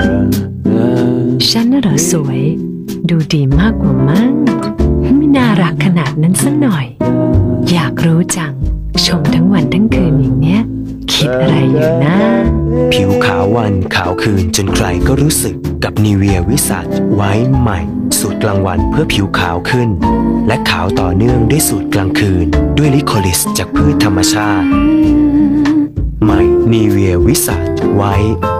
ฉันน่ะเหรอสวยดูดีมากกว่ามั้งไม่น่ารักขนาดนั้นสักหน่อย อยากรู้จังชมทั้งวันทั้งคืนอย่างเนี้ยคิดอะไรอยู่นะผิวขาววันขาวคืนจนใครก็รู้สึกกับนีเวียวิสัชไว้ใหม่สูตรกลางวันเพื่อผิวขาวขึ้นและขาวต่อเนื่องด้วยสูตรกลางคืนด้วยลิโคลิสจากพืชธรรมชาติใหม่นีเวียวิสัชไว้